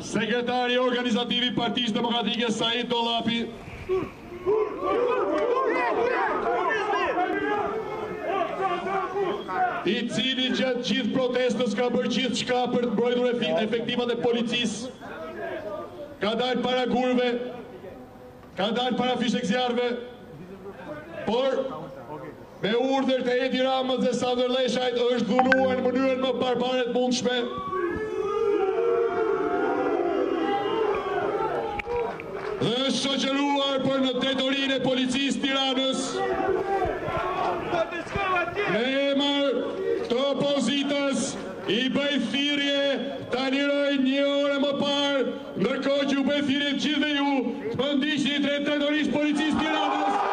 Sekretari organizativi i Partisë Demokratike Said Dollapi, i cili gjatë gjithë protestës ka bërë gjithë shka për të mbrojtur efektivat e policisë, ka dalë para gurve, ka dalë para fishekzjarve, por me urdhër të Edi Ramës dhe Sandor Leshajt është dhunuar në mënyrën më barbare të mundshme. Dhe është shoqëruar për në drejtorinë e policisë Tiranës në emër të opozitës i bëj thirrje ta liroj një orë më parë, ndërkohë që u bëj thirrje gjithë ju të më ndiqni drejtorisë policisë Tiranës.